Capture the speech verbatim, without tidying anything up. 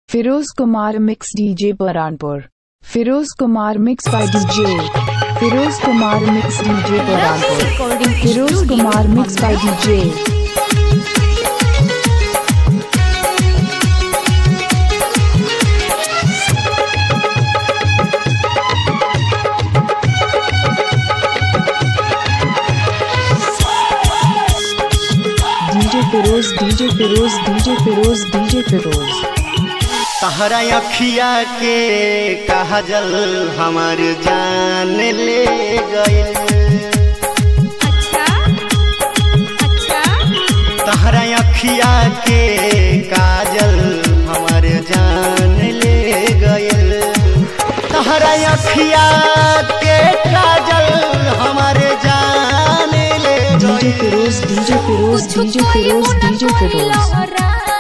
Firoz Kumar Mix D J Paranpur. Firoz Kumar Mix by D J. Firoz Kumar Mix D J Paranpur. Firoz Kumar Mix by D J. DJ Firoz, DJ Firoz, DJ Firoz, DJ Firoz. तहरा अखिया के काजल हमार जान ले गए। अच्छा अच्छा तहरा अखिया के काजल हमार जान ले गए। तहरा अखिया के काजल हमार जान ले गए। DJ Firoz, DJ Firoz, DJ Firoz, DJ Firoz.